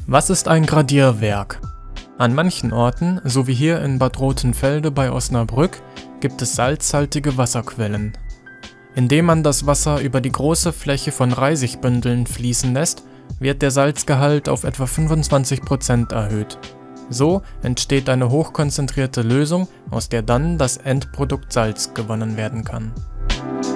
Was ist ein Gradierwerk? An manchen Orten, so wie hier in Bad Rothenfelde bei Osnabrück, gibt es salzhaltige Wasserquellen. Indem man das Wasser über die große Fläche von Reisigbündeln fließen lässt, wird der Salzgehalt auf etwa 25% erhöht. So entsteht eine hochkonzentrierte Lösung, aus der dann das Endprodukt Salz gewonnen werden kann.